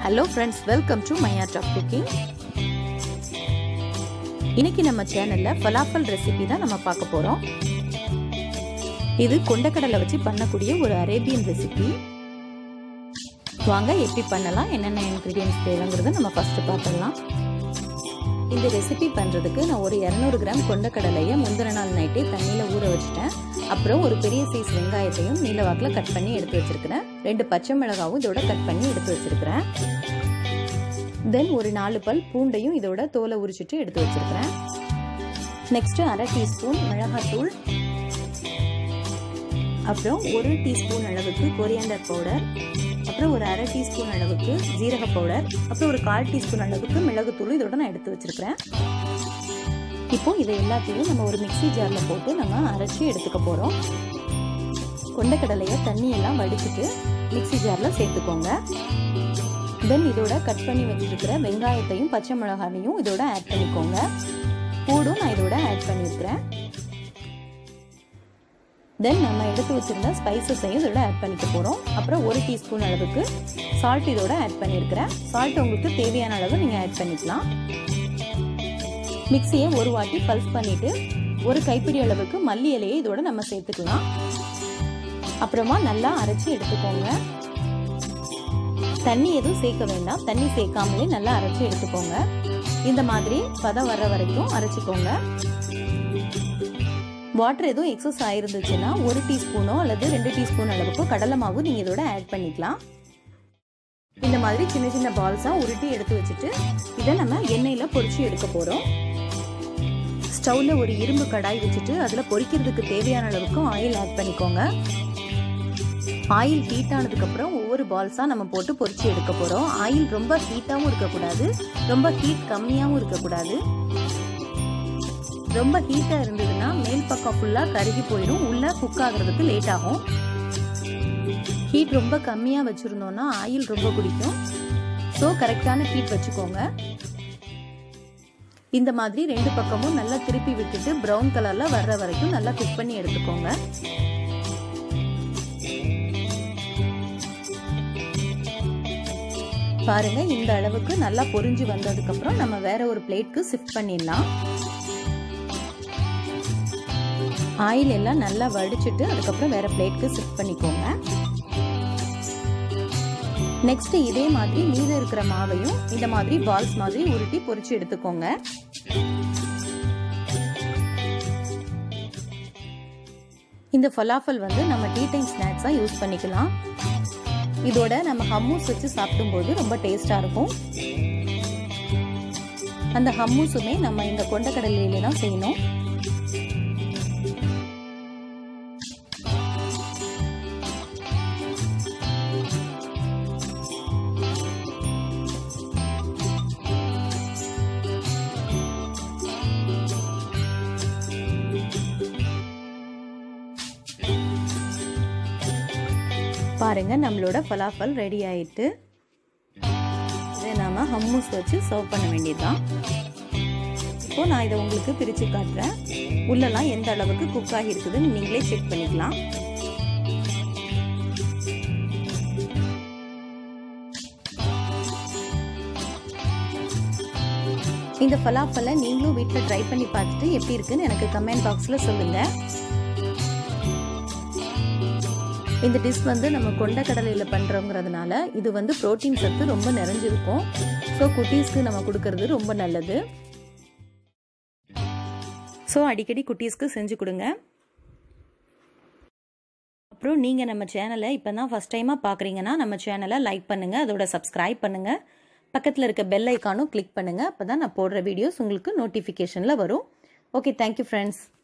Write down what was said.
Hello friends, welcome to my art of cooking. இன்னைக்கு நம்ம சேனல்ல falafel ரெசிபி தான் நம்ம பார்க்க போறோம். இது கொண்டக்கடலை வச்சு பண்ணக்கூடிய ஒரு அரேபியன் ரெசிபி. வாங்க எப்படி பண்ணலாம், என்னென்ன இன்கிரிடியன்ட்ஸ் தேவைங்கிறத நம்ம ஃபர்ஸ்ட் பார்க்கலாம். இந்த ரெசிபி பண்றதுக்கு நான் ஒரு 200 கிராம் கொண்டக்கடலையை முந்தின நாள் நைட்டே தண்ணியில ஊற வச்சிட்டேன். அப்புறம் ஒரு பெரிய சைஸ் வெங்காயத்தையும் நீல வாக்குல கட் பண்ணி எடுத்து வச்சிருக்கிறேன். 2 பச்சை மிளகாவும் இதோட கட் பண்ணி எடுத்து வச்சிருக்கிறேன். தென் ஒரு 4 பல் பூண்டையும் இதோட தோலை உரிச்சிட்டு எடுத்து வச்சிருக்கிறேன். நெக்ஸ்ட் 1/2 டீஸ்பூன் மிளகாத்தூள், அப்புறம் 1 டீஸ்பூன் அளவுக்கு கொரியாண்டர் பவுடர், அப்புறம் ஒரு 1/2 டீஸ்பூன் அளவுக்கு ஜீரக பவுடர், அப்புறம் ஒரு 1/4 டீஸ்பூன் அளவுக்கு மிளகுத்தூள் இதோட நான் எடுத்து வச்சிருக்கிறேன். இப்போ இதை எல்லாத்தையும் நம்ம ஒரு மிக்ஸி ஜார்ல போட்டு நம்ம அரைச்சி எடுத்துக்க போறோம். கொண்டக்கடலையை தண்ணியெல்லாம் வடிச்சிட்டு மிக்ஸி ஜார்ல சேர்த்துக்கோங்க. தென் இதோட கட் பண்ணி வச்சிருக்கிற வெங்காயத்தையும் பச்சை மிளகாயையும் இதோட ஆட் பண்ணிக்கோங்க. பூண்டும் நான் இதோட ஆட் பண்ணியிருக்கிறேன். தென் நம்ம எடுத்து வச்சிருந்த ஸ்பைசஸையும் இதோட ஆட் பண்ணிக்க போறோம். அப்புறம் 1 டீஸ்பூன் அளவுக்கு சால்ட் இதோட ஆட் பண்ணியிருக்கிறேன். சால்ட் உங்களுக்கு தேவையான அளவு நீங்க ஆட் பண்ணிக்கலாம். மிக்ஸியை ஒரு வாட்டி பல்ஸ் பண்ணிட்டு ஒரு கைப்பிடி அளவுக்கு மல்லி இலையை இதோட நம்ம சேர்த்துக்கலாம். அப்புறமா நல்லா அரைச்சி எடுத்துக்கோங்க. தண்ணி எதுவும் சேர்க்க வேண்டாம், தண்ணி சேர்க்காமலே நல்லா அரைச்சி எடுத்துக்கோங்க. இந்த மாதிரி பதம் வர்ற வரைக்கும் அரைச்சிக்கோங்க. வாட்டர் எதுவும் எக்ஸஸ் ஆயிருந்துச்சுன்னா 1 டீஸ்பூனோ அல்லது 2 டீஸ்பூன் அளவுக்கு கடலை மாவு நீங்க இதோட ஆட் பண்ணிக்கலாம். இந்த மாதிரி சின்ன சின்ன பால்ஸா உருட்டி எடுத்து வச்சுட்டு இதை நம்ம எண்ணெயில பொரிச்சு எடுக்க போறோம். ஸ்டவ்ல ஒரு இரும்பு கடாய் வச்சுட்டு அதுல பொரிக்கிறதுக்கு தேவையான அளவுக்கு ஆயில் ஆட் பண்ணிக்கோங்க. ஆயில் ஹீட் ஆனதுக்கு அப்புறம் ஒவ்வொரு பால்ஸா நம்ம போட்டு பொரிச்சு எடுக்க போறோம். ஆயில் ரொம்ப ஹீட்டாவும் இருக்கக்கூடாது, ரொம்ப ஹீட் கம்மியாவும் இருக்கக்கூடாது. ரொம்ப ஹீட்டா இருந்ததுன்னா மேல் பக்கம் ஃபுல்லா கருகி போயிடும், உள்ள குக் ஆகுறதுக்கு லேட் ஆகும். ஹீட் ரொம்ப கம்மியா வச்சிருந்தோம்னா ஆயில் ரொம்ப குடிக்கும். ஸோ கரெக்டான ஹீட் வச்சுக்கோங்க. இந்த மாதிரி 2 பக்கமும் நல்லா திருப்பி விட்டுட்டு ப்ரௌன் கலர்ல வர்ற வரைக்கும் நல்லா குக் பண்ணி எடுத்துக்கோங்க. பாருங்க, இந்த அளவுக்கு நல்லா பொரிஞ்சு வந்ததுக்கு அப்புறம் நம்ம வேற ஒரு பிளேட்க்கு ஷிஃப்ட் பண்ணிடலாம். ஆயில் எல்லாம் நல்லா வடிச்சிட்டு அதுக்கப்புறம் வேற பிளேட்க்கு ஷிஃப்ட் பண்ணிக்கோங்க. நெக்ஸ்ட் இதே மாதிரி மீதம் இருக்கிற மாவையும் இந்த மாதிரி பால்ஸ் மாதிரி உருட்டி பொரிச்சு எடுத்துக்கோங்க. இந்த falafel வந்து நம்ம டீ டைம் ஸ்நாக்ஸா யூஸ் பண்ணிக்கலாம். இதோட நம்ம ஹம்மூஸ் வச்சு சாப்பிடும்போது ரொம்ப டேஸ்டா இருக்கும். அந்த ஹம்மூஸுமே நம்ம இந்த கொண்டக்கடலையில தான் செய்யணும். பாருங்க, நம்மளோட falafel ரெடி ஆயிட்டு. இதை நாம ஹம்மூஸ் வச்சு சர்வ் பண்ண வேண்டியதுதான். இப்போ நான் இதை உங்களுக்கு பிரிச்சு காட்டுறேன். உள்ளெல்லாம் எந்த அளவுக்கு குக் ஆகி இருக்குதுன்னு நீங்களே செக் பண்ணிக்கலாம். இந்த falafel நீங்களும் வீட்டில் ட்ரை பண்ணி பார்த்துட்டு எப்படி இருக்குன்னு எனக்கு கமெண்ட் பாக்ஸ்ல சொல்லுங்க. இந்த டிஷ் வந்து நம்ம கொண்டக்கடலையில் பண்ணுறோங்கிறதுனால இது வந்து புரோட்டீன் சத்து ரொம்ப நிறைஞ்சிருக்கும். ஸோ குட்டீஸ்க்கு நம்ம கொடுக்கறது ரொம்ப நல்லது. ஸோ அடிக்கடி குட்டீஸ்க்கு செஞ்சு கொடுங்க. அப்புறம் நீங்கள் நம்ம சேனலை இப்போ தான் ஃபஸ்ட் டைமாக பார்க்குறீங்கன்னா நம்ம சேனலை லைக் பண்ணுங்கள், அதோட சப்ஸ்கிரைப் பண்ணுங்கள், பக்கத்தில் இருக்க பெல் ஐக்கானும் கிளிக் பண்ணுங்கள். அப்போ தான் நான் போடுற வீடியோஸ் உங்களுக்கு நோட்டிஃபிகேஷனில் வரும். Okay, thank you friends.